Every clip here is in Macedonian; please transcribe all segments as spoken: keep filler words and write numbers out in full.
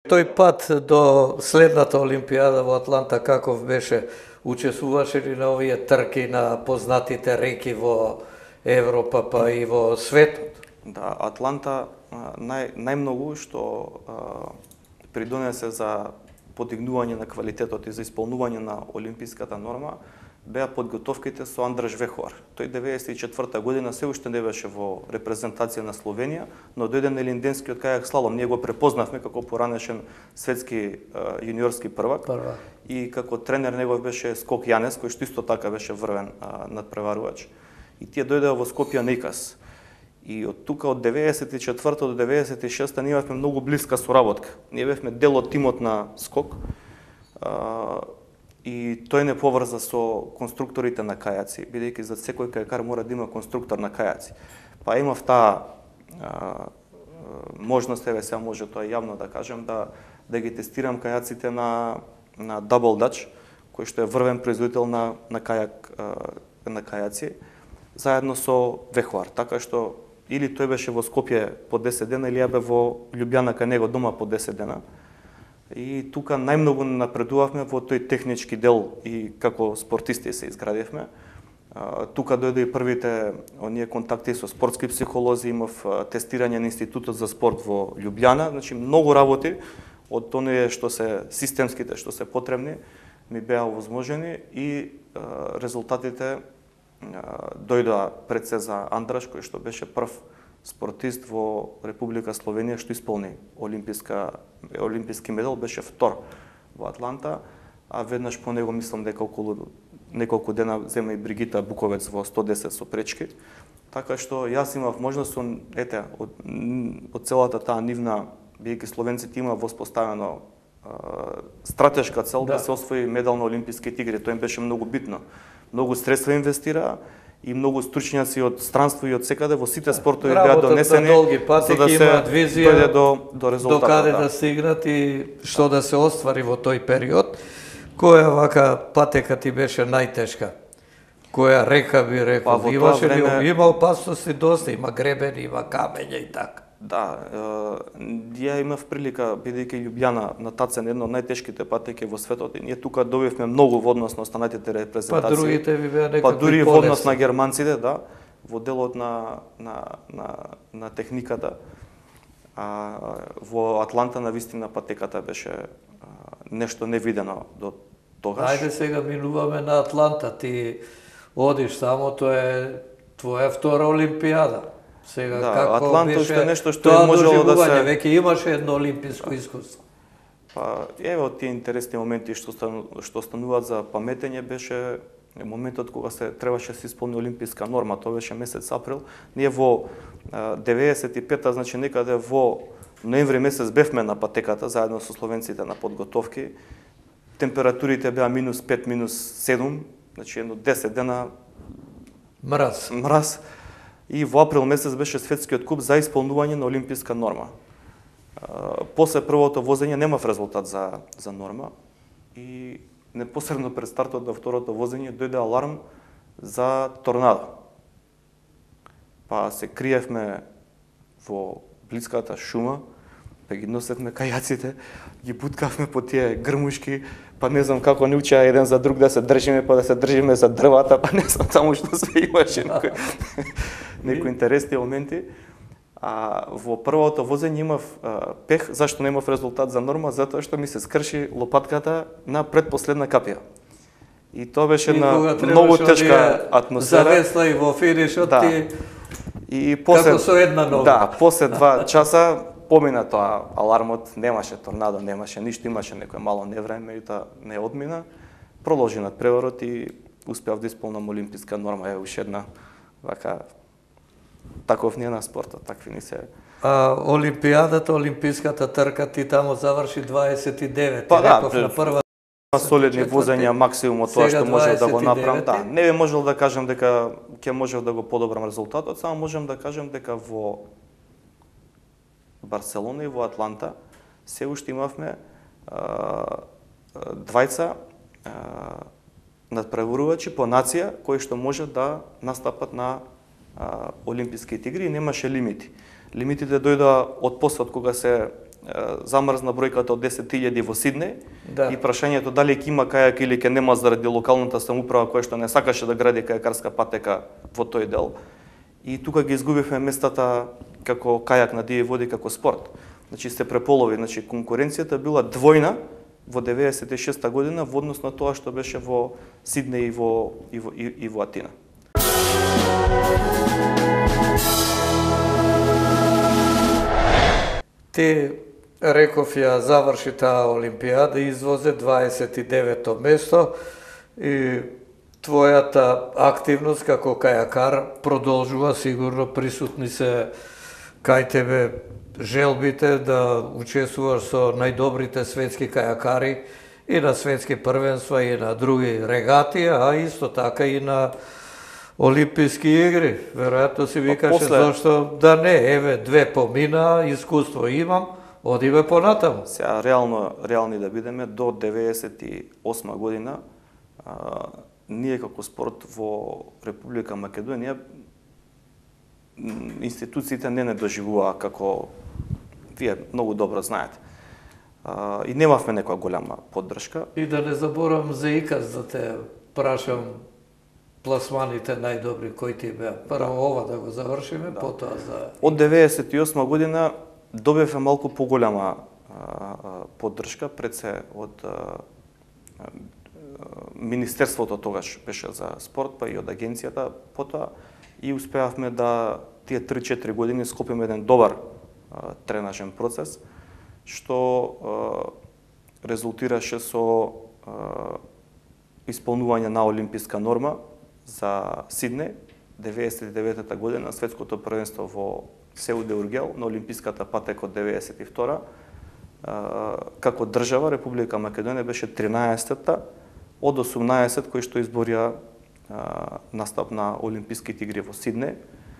Тој пат до следната Олимпијада во Атланта каков беше? Учествуваше ли на овие трки на познатите реки во Европа па и во светот? Да, Атланта нај, најмногу што а, придонесе за подигнување на квалитетот и за исполнување на олимписката норма беа подготовките со Андраш Веховар. Тој деветдесет и четврта година се уште не беше во репрезентација на Словенија, но дојде на Линденскиот кајак слалом. Ние го препознавме како поранешен светски а, јуниорски првак. Прва. И како тренер негов беше Скок Јанес, кој што исто така беше врвен а, надпреварувач. И тие дојдеа во Скопје на ИКАС. И од тука од деветдесет и четврта до деветдесет и шеста ние имавме многу блиска соработка. Ние бевме дел од тимот на Скок. А, и тој не поврза со конструкторите на кајаци, бидејќи за секој кајакар мора да има конструктор на кајаци. Па имав таа а, можност, еве сега може тоа јавно да кажем, да да ги тестирам кајаците на на Double Dutch, кој што е врвен производител на на кајак на кајаци, заедно со Веховар, така што или тој беше во Скопје по десет дена или ја бе во Љубљана кај него дома по десет дена. И тука најмногу напредувавме во тој технички дел и како спортисти се изградивме. Тука дојде и првите оние контакти со спортски психолози, имав тестирање на Институтот за спорт во Љубљана, значи многу работи од оние што се системските, што се потребни, ми беа овозможени и а, резултатите а, дојдоа пред се за Андраш, кој што беше прв спортист во Република Словенија што исполни олимписка олимписки медал, беше втор во Атланта, а веднаш по него мислам дека околу неколку дена зема и Бригита Буковец во сто десет со пречки. Така што јас имав можност, ете, од, од целата таа нивна, бидејќи словенците има воспоставено а, стратешка цел да. да се освои медал на Олимписките игри. Тоа им беше многу битно. Многу средства инвестираа и многу стручњаци од странство и од секаде во сите спортови беа донесени долги пати, за да се имаат визија дојде до до резултатот. До каде да. да стигнат и што да се оствари во тој период. Која вака патека ти беше најтешка? Која река би рекол? Па, Имаше време... ли, има опасности доста, има гребени, има камења и така. Да, ја имав прилика, бидејќи Љубљана на Тацен едно од најтешките патеки во светот, и ние тука добивме многу во однос на останатите репрезентации. Па другите ви беа некакви Па дури во однос полесни. на германците, да, во делот на на на на техниката. А во Атланта на вистина патеката беше а, нешто невидено до тогаш. Ајде сега минуваме на Атланта, ти одиш само, тоа е твоја втора Олимпијада. Сега да, како Атланта беше уште нешто што е можело да се... Веќе имаше едно олимписко искуство. Па, еве од тие интересни моменти што стану, што стануваат за паметење беше моментот кога се требаше да се исполни олимписка норма, тоа беше месец април. Ние во деветдесет и пета, значи некаде во ноември месец бевме на патеката заедно со словенците на подготовки. Температурите беа минус пет, минус седум, значи едно десет дена мраз. Мраз. И во април месец беше светскиот куп за исполнување на олимписка норма. После првото возење немав резултат за за норма и непосредно пред стартот на второто возење дојде аларм за торнадо. Па се криевме во блиската шума, па ги носевме кајаците, ги буткавме по тие грмушки, па не знам како не учеа еден за друг да се држиме, па да се држиме за дрвата, па не знам само што се имаше некои, некои интересни моменти. А во првото возење имав а, пех, зашто немав резултат за норма, затоа што ми се скрши лопатката на предпоследна капија. И тоа беше една многу тешка атмосфера. Завесла и во финишот да. ти и после, како со една нога. Да, после два часа помина тоа алармот, немаше торнадо, немаше ништо, имаше некој мало невреме и тоа не одмина. Продолжи надпреварот и успеав да исполнам олимписка норма. Е уште една вака таков не на спортот, такви ни се. А олимпијадата, олимписката трка ти тамо заврши дваесет и девет. Па да, реков на прва солидни возења, максимум од тоа што можев да го направам. Да, не би можел да кажам дека ќе можев да го подобрам резултатот, само можам да кажам дека во Барселона и во Атланта се уште имавме а, двајца а, надпреварувачи по нација кои што може да настапат на а, Олимписките игри и немаше лимити. Лимитите дојдоа од после од кога се замрзна бројката од десет илјади во Сиднеј, Да. и прашањето дали ќе има кајак или ќе нема заради локалната самоуправа која што не сакаше да гради кајакарска патека во тој дел. И тука ги изгубивме местата како кајак на диви води како спорт. Значи се преполови, значи конкуренцијата била двојна во деветдесет и шеста година во однос на тоа што беше во Сиднеј и во и во, и, и во Атина. Ти реков ја заврши таа Олимпијада, извозе дваесет и девето место и твојата активност како кајакар продолжува, сигурно присутни се кај тебе желбите да учествуваш со најдобрите светски кајакари и на светски првенства и на други регати, а исто така и на Олимписки игри. Веројатно си викаше после... зашто да не, еве две помина, искуство имам, одиме понатаму. Сега реално реални да бидеме, до деветдесет и осма година а, ние како спорт во Република Македонија институциите не не доживуваа како вие многу добро знаете. А, и немавме некоја голема поддршка. И да не заборавам за иказ да те прашам пласманите најдобри кои ти беа. Прво ова да го завршиме, да. Потоа за... Од деветдесет и осма година добивме малку поголема а, поддршка, пред се од а, а, Министерството тогаш беше за спорт, па и од агенцијата потоа, и успеавме да тие три-четири години скопиме еден добар а, тренажен процес, што а, резултираше со а, исполнување на олимписка норма за Сиднеј, деветдесет и девета година, светското првенство во Сеул де Ургел на олимписката патека од деветдесет и втора. Како држава, Република Македонија беше тринаесетта од осумнаесет кои што изборија настап на Олимписките игри во Сиднеј.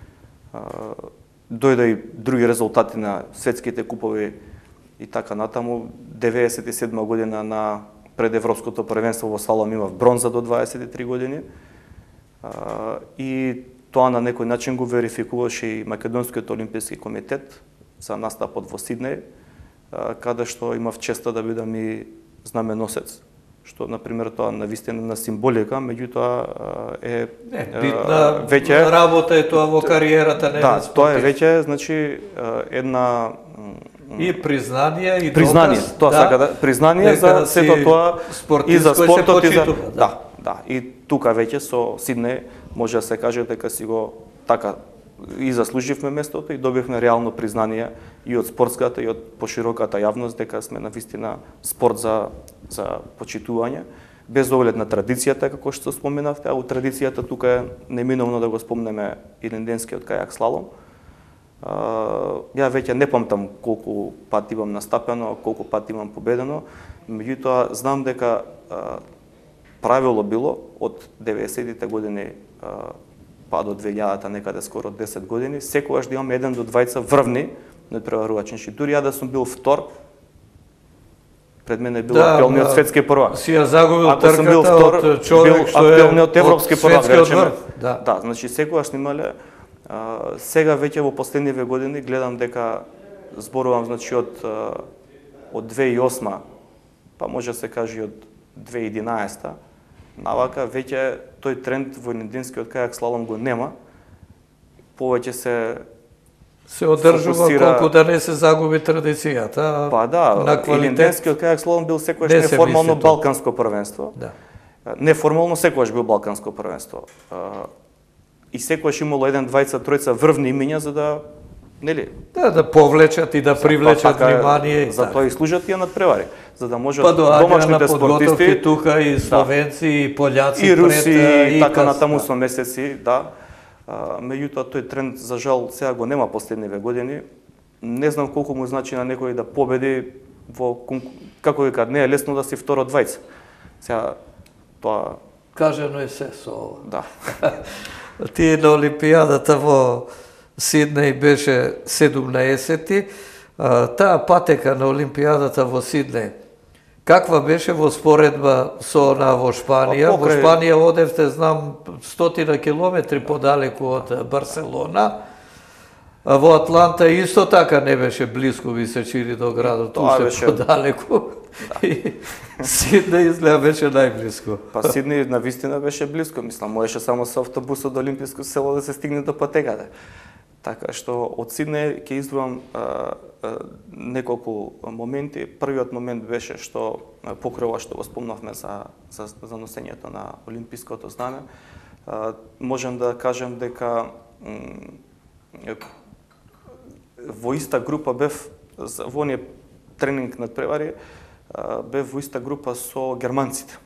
Дојде и други резултати на светските купови и така натаму. деветдесет и седма година на пред Европското првенство во слалом имав бронза до дваесет и три години. И тоа на некој начин го верификуваше и Македонскиот олимписки комитет за настапот во Сиднеј, каде што имав честа да бидам и знаменосец. Што, например, тоа навистина на символика, меѓутоа е... Не, битна веќе, работа е тоа во кариерата, не да, на спортист. Тоа е веќе, значи, една... И признание, и признание, доказ, тоа да, сака да, признание за сето тоа и за спортот и за... Да. да, да, и тука веќе со Сиднеј може да се каже дека си го така и заслуживме местото и добивме реално признание и од спортската и од пошироката јавност дека сме навистина спорт за за почитување, без оглед на традицијата како што споменавте, а у традицијата тука е неминовно да го спомнеме иденденскиот кајак слалом. Ја веќе не памтам колку пати имам настапено, колку пати имам победено, меѓутоа знам дека правило било од деветдесетите години па до две илјадата, некаде скоро десет години, секогаш да имам еден до двајца врвни надпреварувачи. Значи, дури ја да сум бил втор, пред мене бил да, актуелниот светски првак. Си ја загубил Ако сум бил трката втор, од човек бил што е актуелниот европски првак, да речеме. Да. Да, значи секогаш снимале. А, сега веќе во последниве години гледам дека зборувам значи од од две илјади и осма, па може да се каже од две илјади и единаесета, навака веќе тој тренд во иденденскиот кајак слалом го нема. Повеќе се се одржува фокусира... колку да не се загуби традицијата. Па да, иденденскиот кајак слалом бил секогаш не неформално балканско првенство. Да. Неформално секогаш бил балканско првенство. И секогаш имало еден, двајца, тројца врвни имиња за да, нели? Да, да повлечат и да привлечат така, внимание. За тоа и служат тие надпревари, за да можат па домашните спортисти, тука и словенци, да, и пољаци, и руси, пред, и така натаму да. со месеци, да. Меѓутоа тој тренд за жал сега го нема последниве години. Не знам колку му значи на некој да победи во како вика, не е лесно да си второ двајца. Сега тоа кажано е се со ова. Да. Ти на Олимпијадата во Сиднеј беше седумнаесети. Таа патека на Олимпијадата во Сиднеј, каква беше во споредба со она во Шпанија? Покрај... Во Шпанија одевте, знам, стотина километри подалеку од Барселона. А во Атланта исто така не беше близко, ви се чини до градот, Тоа уште беше- подалеку. И Сиднеј изгледа беше најблиско. Па Сиднеј на вистина беше близко, мислам, можеше само со автобусот до Олимписко село да се стигне до патеката. Така што од Сиднеј ќе издвојам а, а, неколку моменти. Првиот момент беше што а, покрај ова што го спомнавме за, за, за носењето на олимпиското знаме, а, можам да кажем дека м, во иста група бев за- во оние тренинг надпревари, а, бев во иста група со германците.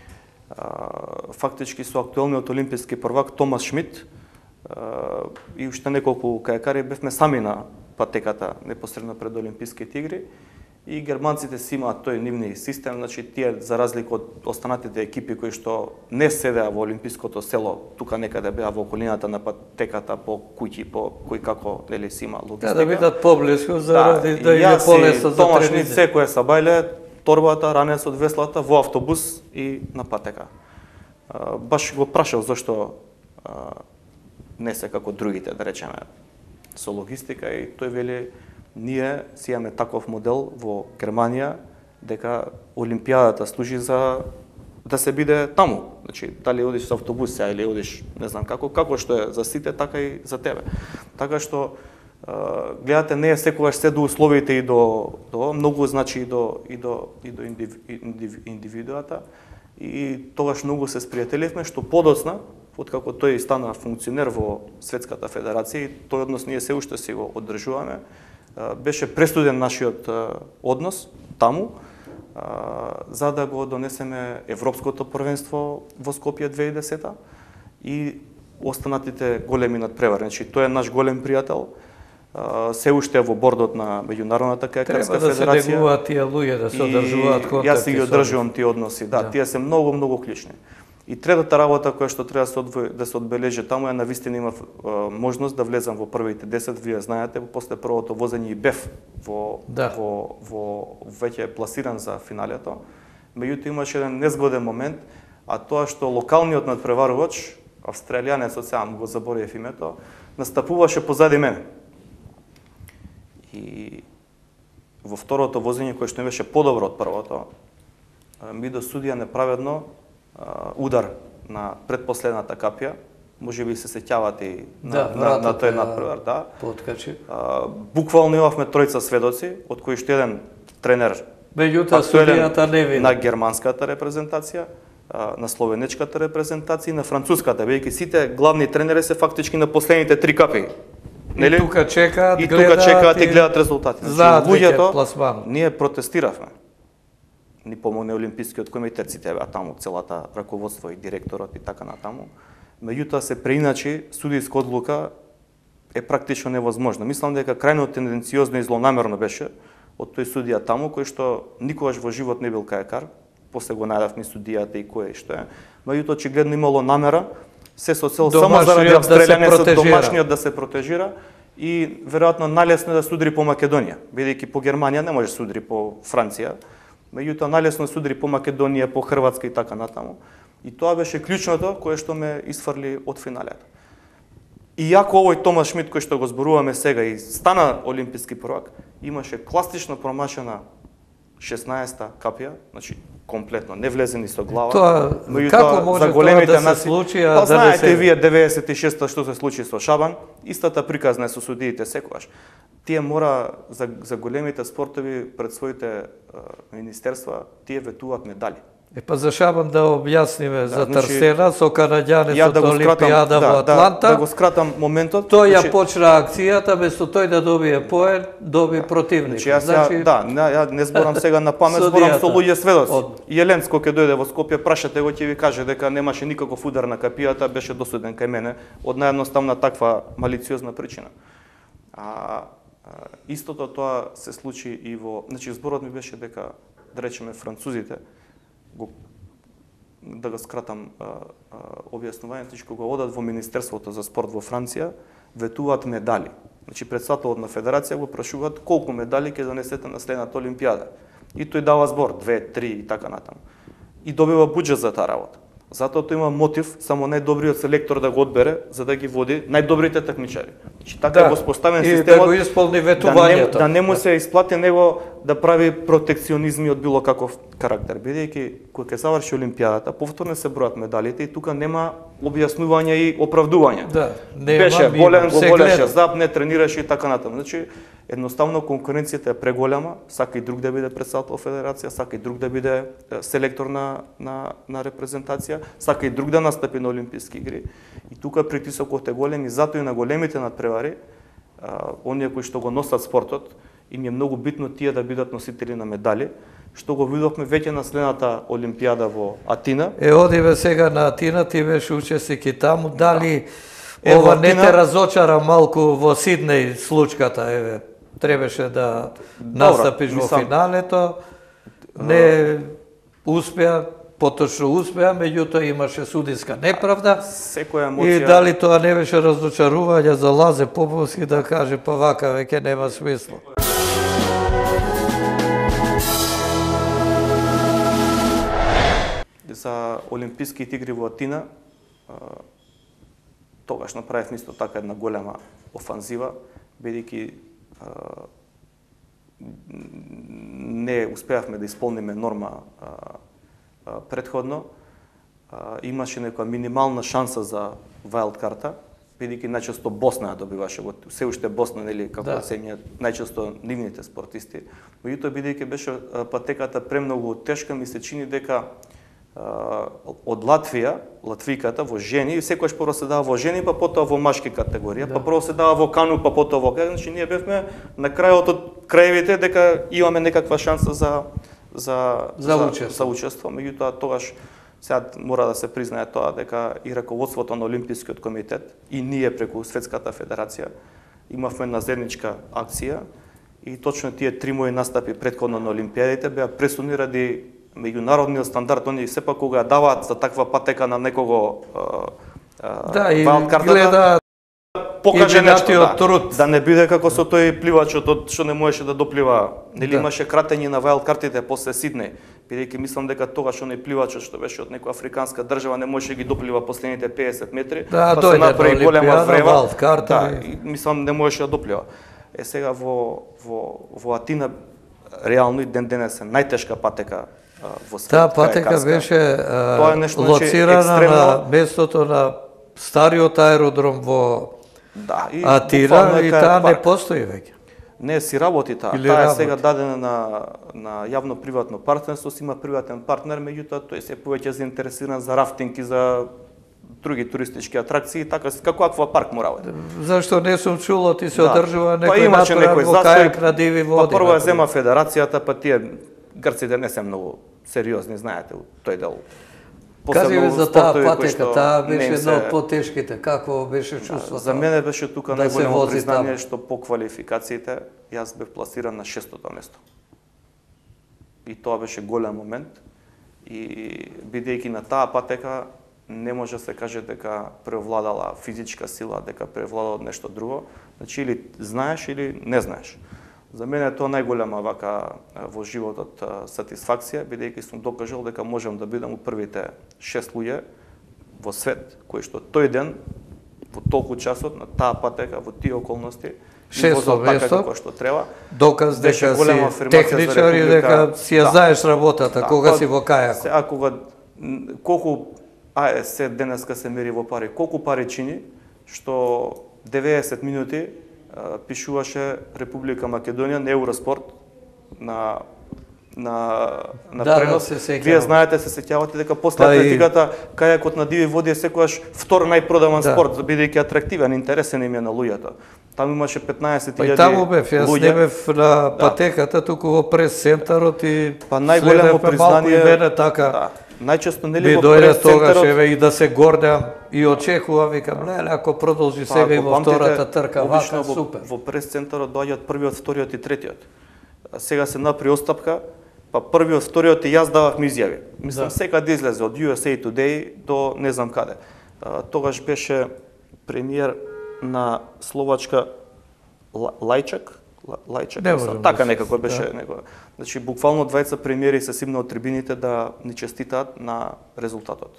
А, фактички со актуелниот олимписки првак Томас Шмидт а, и уште неколку кајакари бевме сами на патеката непосредно пред Олимписките игри и германците си имаат тој нивни систем, значи тие за разлика од останатите екипи кои што не седеа во Олимпиското село, тука некаде беа во околината на патеката по куќи, по кој како нели си има логистика. Да, да бидат поблиску заради да, и им е јас полесно и за Томаш Шмидт тренирање. секоја сабајле, торбата, ранесот, веслата во автобус и на патека. А, баш го прашав зашто а, не се како другите, да речеме, со логистика и тој вели ние си имаме таков модел во Германија дека Олимпијадата служи за да се биде таму. Значи, дали одиш со автобус сега или одиш не знам како, како што е за сите, така и за тебе. Така што а, гледате не е секогаш се до условите и до до многу значи и до и до и до индив, индив, индивидуата и тогаш многу се спријателивме што подоцна откако тој стана функционер во Светската федерација и тој однос ние се уште си го одржуваме, беше пресуден нашиот однос таму, за да го донесеме Европското првенство во Скопје две илјади и десета и останатите големи надпревари. Значи, тој е наш голем пријател, се уште во бордот на Меѓународната кајакарска Треба федерација. да се негуваат тие луѓе, да се одржуваат И контакти. јас си ги со одржувам тие односи, да, Да. тие се многу, многу клучни. И третата работа која што треба да се одвои, да се одбележи таму е навистина имав е, можност да влезам во првите десет, вие знаете, после првото возење и бев во Да. во во веќе пласиран за финалето. Меѓутоа имаше еден незгоден момент, а тоа што локалниот надпреварувач, австралијанецот, сега му го заборев името, настапуваше позади мене. И во второто возење кое што ми беше подобро од првото, ми досудија неправедно удар на предпоследната капија, може би се сеќавате и на, Да, на, на вратот тој ја надпревар, да. Поткачи. А, буквално имавме тројца сведоци, од кои што еден тренер Меѓутоа актуелен судијата не види. на германската репрезентација, а, на словенечката репрезентација и на француската, бидејќи сите главни тренери се фактички на последните три капи. И тука чекаат, и гледаат тука чекаат и гледаат резултати. Знаат Значи, веќе луѓето, пласман. ние протестиравме. Ни помогне Олимпискиот комитет, сите беа таму, целата раководство и директорот и така натаму. Меѓутоа се преиначи, судијска одлука е практично невозможно. Мислам дека крајно тенденциозно и злонамерно беше од тој судија таму, кој што никогаш во живот не бил кајакар, после го најдавме судијата и кој е што е. Меѓутоа очигледно имало намера, се со цел само заради Домашниот да се австралијанецот, протежира. домашниот да се протежира и веројатно најлесно да судри по Македонија, бидејќи по Германија не може судри по Франција. Меѓутоа најлесно судри по Македонија, по Хрватска и така натаму. И тоа беше клучното кое што ме исфрли од финалето. Иако овој Томас Шмидт кој што го зборуваме сега и стана олимписки првак, имаше класично промашена шеснаесета капија, значи комплетно не влезе ни со глава. Тоа, Меѓутоа, како може за големите тоа да се наци- случи, а па, да не знаете се- вие деветдесет и шеста што се случи со Шабан, истата приказна е со судиите секогаш. Тие мора за, за големите спортови пред своите е, министерства, тие ветуваат медали. Е, па за Шабан да објасниме за значи, Трстена со Ја канаѓанецот да го скратам, Олимпијада да, во да, Атланта. да го скратам моментот. Тој ја значи, почна акцијата, место тој да добие поен, доби противник. Значи, јас ја, да, не, ја не зборам сега на памет, зборам со Судијата. луѓе сведоци. Од- Јеленско ќе дојде во Скопје, прашате го, ќе ви каже дека немаше никаков удар на капијата, беше досуден кај мене од наједноставна таква малициозна причина. А, а истото тоа се случи и во, значи зборот ми беше дека да речеме французите го да го скратам а, а, објаснувањето, че кога одат во Министерството за спорт во Франција, ветуваат медали. Значи председателот на федерација го прашуваат колку медали ќе донесете на следната олимпијада. И тој дава збор две, три и така натаму. И добива буџет за таа работа. Затоа тој има мотив само најдобриот селектор да го одбере за да ги води најдобрите такмичари. Значи така Да, е воспоставен и да системот го исполни да не, ветувањето. да не му се исплати него да прави протекционизми од било каков карактер, бидејќи кога ќе заврши олимпијадата, повторно се бројат медалите и тука нема објаснување и оправдување. Да, нема, Беше ми болен, го се болеше гледа. зап, не тренираше и така натаму. Значи едноставно конкуренцијата е преголема, сака и друг да биде председател федерација, сака и друг да биде е, селектор на на на репрезентација, сака и друг да настапи на олимписки игри. И тука притисокот е голем и затоа и на големите надпревари, а, оние кои што го носат спортот, им е многу битно тие да бидат носители на медали, што го видовме веќе на следната олимпијада во Атина. Е, одиме сега на Атина, ти беше учесник и таму, дали Е, ова во не Атина- те разочара малку во Сиднеј случката, еве, требаше да настапиш во мислам- финалето, не успеа, поточно успеа, меѓутоа имаше судиска неправда. Секоја И емоција дали тоа не беше разочарување за Лазе Поповски да каже па вака веќе нема смисло. за Олимписките игри во Атина, а, тогаш направивме исто така една голема офанзива, бидејќи а, не успеавме да исполниме норма а, а, предходно. А, имаше некоја минимална шанса за вајлд карта, бидејќи најчесто Босна ја добиваше, го се уште Босна, нели, како Да. се најчесто нивните спортисти. Меѓутоа бидејќи беше а, патеката премногу тешка, ми се чини дека а, од Латвија, латвиката во жени, секојаш прво се дава во жени, па потоа во машки категорија, Да. па прво се дава во кану, па потоа во кај, значи ние бевме на крајот од краевите дека имаме некаква шанса за за За за, учество. за учество. Меѓутоа тогаш сега мора да се признае тоа дека и раководството на Олимпискиот комитет и ние преку Светската федерација имавме една заедничка акција и точно тие три мои настапи претходно на олимпијадите беа пресудни ради меѓународниот стандард. Они сепак кога ја даваат за таква патека на некого Да, и вајлд картата, гледа покаже нешто, именатиот да, труд. да не биде како со тој пливачот од што не можеше да доплива. Нели Да. имаше кратење на вајлд картите после Сиднеј, бидејќи мислам дека тогаш оној пливачот што беше од некоја африканска држава не можеше ги доплива последните педесет метри, Да, па дојде се на направи голема Олимпијада, врева. вајлд карта Да, и- и мислам не можеше да доплива. Е сега во во во Атина реално и ден денес е најтешка патека а, во свет. Таа кај патека кацка. беше Тоа а, е нешто, значи, лоцирана екстремно. на местото на стариот аеродром во Да, и Атира буквално е и кај таа не парк. постои веќе. Не, си работи таа. Или Таа е работи. сега дадена на, на јавно-приватно партнерство, си има приватен партнер, меѓутоа тој се повеќе заинтересиран за рафтинг и за други туристички атракции, така како аквапарк му работи. Зашто не сум чуло, ти се Да. одржува Па некој имаше натурен некој во застој, кајак на диви води. Па прво ја например. зема федерацијата, па тие грците не се многу сериозни, знаете, у тој дел. Кажи ми за таа спортови кои патека, што таа не беше им една од се- потешките. Како беше чувството? За мене беше тука да се најголемо вози признание таму. што по квалификациите јас бев пласиран на шестото место. И тоа беше голем момент и бидејќи на таа патека не може да се каже дека превладала физичка сила, дека превладало нешто друго. Значи или знаеш или не знаеш. За мене е тоа најголема вака во животот сатисфакција, бидејќи сум докажал дека можам да бидам у првите шест луѓе во свет кои што тој ден во толку часот на таа патека во тие околности Шесто возел така место. како што треба. Доказ Беше дека голема си афирмација за техничар и Република. дека си ја Да. знаеш работата, кога па, си во кајако. Сега кога м, колку ајде се денеска се мери во пари, колку пари чини што деветдесет минути а, пишуваше Република Македонија на Евроспорт на на на Да, пренос. се сеќавам. Вие знаете, се сеќавате дека после Па и- атлетиката кајакот на диви води е секогаш втор најпродаван Да. спорт, бидејќи атрактивен, интересен им е на луѓето. Таму имаше петнаесет Па и илјади таму бев, јас луѓе. не бев на патеката, туку во прес-центарот и Па најголемо следевме малку признание и мене така. Да. Најчесто Би нели во дојде тогаш прес-центарот еве и да се гордеам и очекувам, викам, леле, ако продолжи па, сега и ако во памтите, втората трка, обично вака, во, супер. Во прес-центарот доаѓаат првиот, вториот и третиот. А сега се направи остапка, па првиот, вториот и јас дававме изјави. Мислам Да. секад да излезе од ю ес ей Today до не знам каде. А, тогаш беше премиер на Словачка Ла- Лајчак, Ла- Лајчак, Не мислам, можам така да се- некако беше да. некоја. Значи буквално двајца премиери се симна од трибините да ни честитаат на резултатот.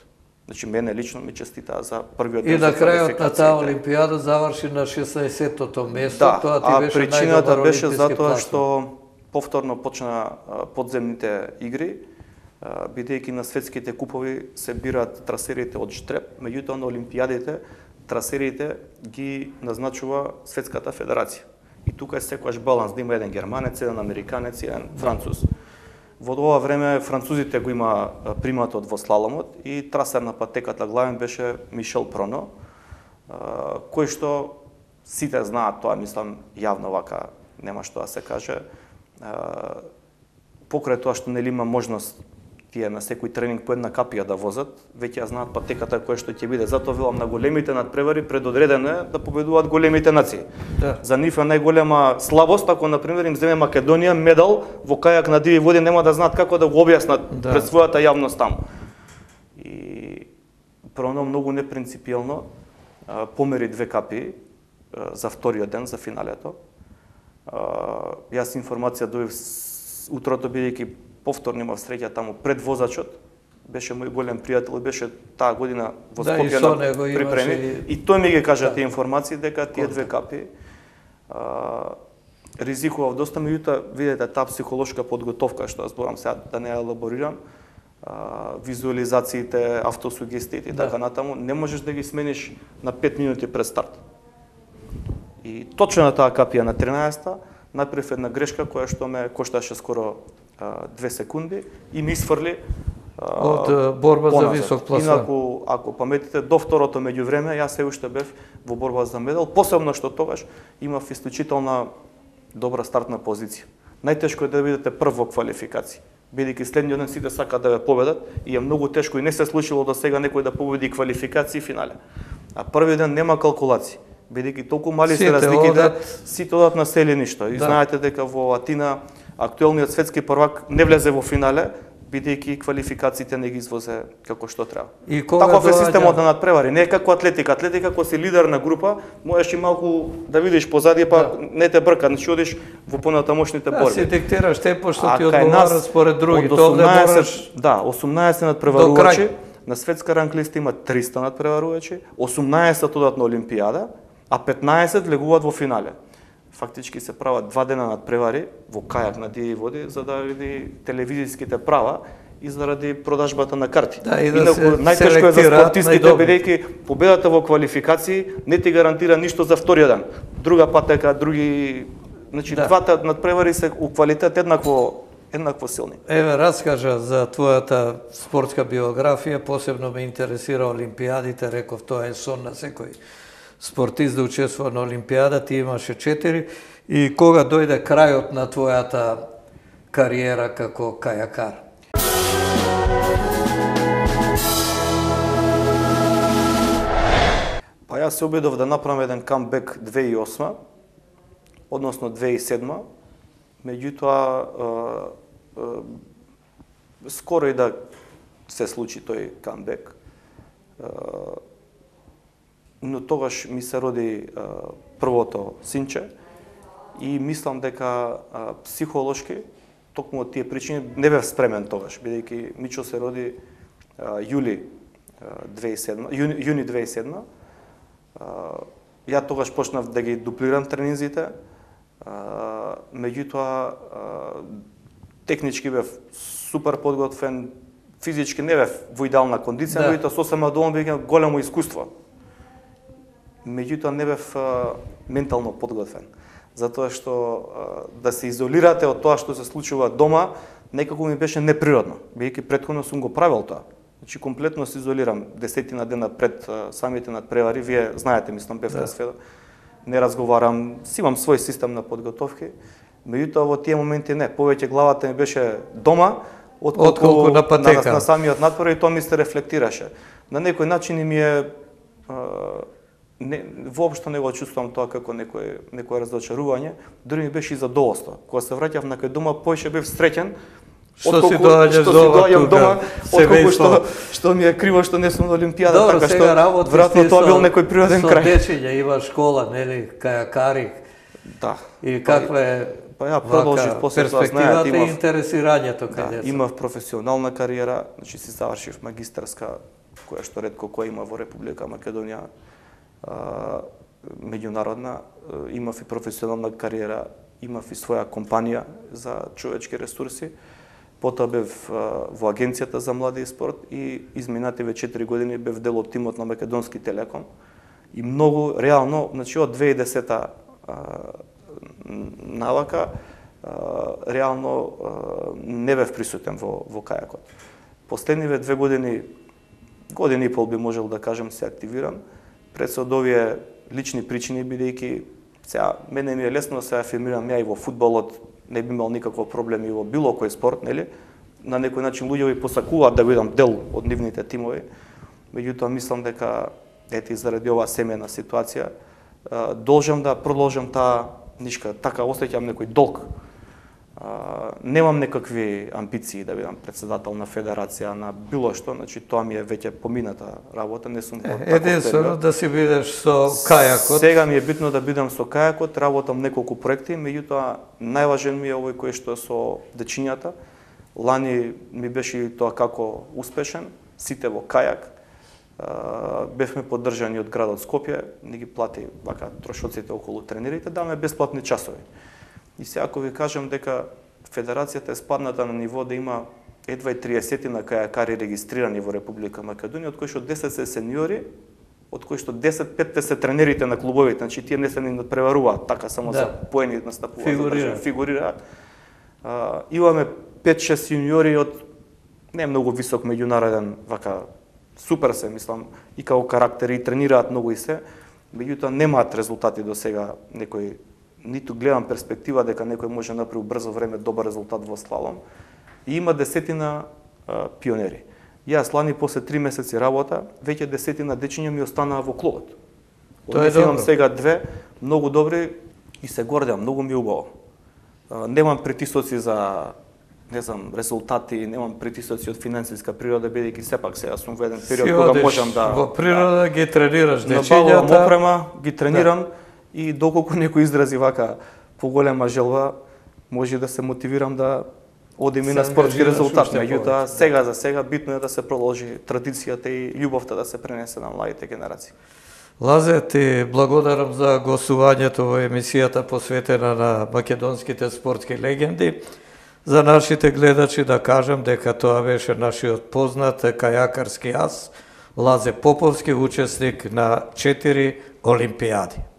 Значи мене лично ми честитаа за првиот И ден на за крајот на таа квалификациите. олимпијада заврши на шеснаесеттото место, Да, тоа ти а беше причината најдобар беше олимписки затоа пласман. што повторно почна а, подземните игри, а, бидејќи на светските купови се бираат трасерите од жтреб, меѓутоа на олимпијадите трасерите ги назначува Светската федерација. И тука е секојаш баланс, да има еден германец, еден американец и еден француз. Во ова време французите го има приматот во слаломот и трасер на патеката главен беше Мишел Проно, кој што сите знаат тоа, мислам, јавно вака, нема што да се каже. Покрај тоа што нели има можност тие на секој тренинг по една капија да возат, веќе ја знаат патеката која што ќе биде. Затоа велам, на големите надпревари предодредено е да победуваат големите нации. Да. За нив е најголема слабост ако на пример им земе Македонија медал во кајак на диви води, нема да знаат како да го објаснат Да. пред својата јавност таму. И Проно многу непринципиелно а, помери две капи а, за вториот ден, за финалето. А, Јас информација добив с- утрото, бидејќи повторно имав среќа таму пред возачот. Беше мој голем пријател, беше таа година во Да, и Скопје со на него имаше припреми. и- И тој ми ги кажа Да. тие информации дека тие две капи а, ризикував доста, меѓутоа видете таа психолошка подготовка што ја зборам сега, да не ја елаборирам, а, визуализациите, автосугестиите и Да. така натаму, не можеш да ги смениш на пет минути пред старт. И точно на таа капија на тринаесетта направив една грешка која што ме кошташе скоро а, две секунди и ми исфрли а, Од, а, борба за поназад. висок пласман. Инаку, ако паметите, до второто меѓувреме, јас се уште бев во борба за медал, посебно што тогаш имав исклучителна добра стартна позиција. Најтешко е да бидете прв во квалификација, бидејќи следниот ден сите сакаат да ве победат и е многу тешко и не се случило до сега некој да победи квалификација и финале. А првиот ден нема калкулација, бидејќи толку мали се Сите разликите, одат- сите одат на селеништо. И Да. знаете дека во Атина актуелниот светски првак не влезе во финале, бидејќи квалификациите не ги извозе како што треба. И кога Таков е доаѓа- системот на надпревари, не е како атлетика. Атлетика, ако си лидер на група, можеш и малку да видиш позади, па Да. не те брка, значи одиш во понатамошните Да, си борби. диктираш темпо што А ти кај одговара нас според другите. од Овде осумнаесет, мораш да, осумнаесет До надпреварувачи, крај. на светска ранглиста има триста надпреварувачи, осумнаесет одат на Олимпијада, а петнаесет легуваат во финале. Фактички се прават два дена надпревари во кајак на диви води за да види телевизиските права и заради продажбата на карти. Да, и да Инаку, се најтешко е за селектираат спортистите, најдобри. бидејќи победата во квалификации не ти гарантира ништо за вториот ден. Друга патека, други... Значи, Да. двата надпревари се у квалитет еднакво, еднакво силни. Еве, раскажа за твојата спортска биографија, посебно ме интересира олимпијадите, реков тоа е сон на секој спортист да учествува на олимпијада, ти имаше четири, и кога дојде крајот на твојата кариера како кајакар? Па јас се обидов да направам еден камбек две тисячи и осма, односно две тисячи и седма, меѓутоа е, е, скоро и да се случи тој камбек. Е, но тогаш ми се роди е, првото синче и мислам дека е, психолошки, токму од тие причини, не бев спремен тогаш, бидејќи Мичо се роди е, јули е, две тисячи и седма, јуни, јуни две тисячи и седма. Uh, ја тогаш почнав да ги дуплирам тренинзите, uh, меѓутоа uh, технички бев супер подготвен, физички не бев во идеална кондиција, Да. меѓутоа сосема доволно бев големо искуство. Меѓутоа не бев uh, ментално подготвен, затоа што uh, да се изолирате од тоа што се случува дома, некако ми беше неприродно, бидејќи претходно сум го правил тоа. Значи, комплетно се изолирам десетина дена пред а, самите надпревари. Вие знаете, мислам, бевте Да. сведок. Не разговарам, си имам свој систем на подготовки. Меѓутоа, во тие моменти не. Повеќе главата ми беше дома, отколку, Отколку на патека. на, на самиот надпревар, и тоа ми се рефлектираше. На некој начин ми е... А, не, воопшто не го чувствувам тоа како некој, некој разочарување, дури ми беше и задоволство. Кога се враќав на кај дома, поише бев среќен, Што си отколку доаѓаш што си дома доаѓам тука, дома, отколку што, семејство. што ми е криво што не сум на Олимпијада, Добро, така сега што работиш веројатно ти тоа бил со- некој природен со крај. дечиња, има школа, нели, кајакари. Да. И каква е Па ја продолжив после тоа, перспективата знаете, и имав, интересирањето кај да, деца? имав професионална кариера, значи си завршив магистарска која што ретко која има во Република Македонија, меѓународна, имав и професионална кариера, имав и своја компанија за човечки ресурси. Потоа бев во Агенцијата за млади и спорт и изминативе четири години бев дел од тимот на Македонски телеком. И многу реално, значи од две илјади и десета навака, реално не бев присутен во, во кајакот. Последниве две години, години и пол би можел да кажем, се активирам. Пред се од овие лични причини, бидејќи сега мене ми е лесно да се афирмирам ја и во фудбалот, не би имал никаков проблем и во било кој спорт, нели? На некој начин луѓе ви посакуваат да бидам дел од нивните тимови. Меѓутоа мислам дека ете и заради оваа семејна ситуација должам да продолжам таа нишка, така осеќам некој долг. Немам некакви амбиции да бидам председател на федерација, на било што, значи тоа ми е веќе помината работа, не сум во единствено да си бидеш со кајакот. Сега ми е битно да бидам со кајакот, работам неколку проекти, меѓутоа најважен ми е овој кој што е со дечињата. Лани ми беше и тоа како успешен, сите во кајак. Бевме поддржани од градот Скопје, не ги плати вака трошоците околу тренерите, даваме бесплатни часови. И сега ако ви кажам дека федерацијата е спадната на ниво да има едва и триесет на кајакари регистрирани во Република Македонија, од кои што десет се сениори, од кои што десет петте се тренерите на клубовите, значи тие не се ни надпреваруваат, така само да. За поени настапуваат, фигурираат. Да фигурираат. А, имаме пет шест јуниори од не многу висок меѓународен вака супер се, мислам, и како карактери, и тренираат многу и се, меѓутоа немаат резултати до сега, некој, ниту гледам перспектива дека некој може да направи брзо време добар резултат во слалом. И има десетина а, пионери. Јас лани после три месеци работа, веќе десетина дечиња ми останаа во клубот. Тоа е имам добро. сега две, многу добри и се гордам, многу ми е убаво. А, немам притисоци за не знам, резултати, немам притисоци од финансиска природа, бидејќи сепак сега сум во еден период кога можам да во природа да, ги тренираш дечињата, дечињата, опрема, ги тренирам да. И доколку некој изрази вака поголема желба, може да се мотивирам да одим и на спортски резултат. Меѓутоа, сега за сега битно е да се продолжи традицијата и љубовта да се пренесе на младите генерации. Лазе, ти благодарам за гостувањето во емисијата посветена на македонските спортски легенди. За нашите гледачи да кажем дека тоа беше нашиот познат кајакарски ас Лазе Поповски, учесник на четири олимпијади.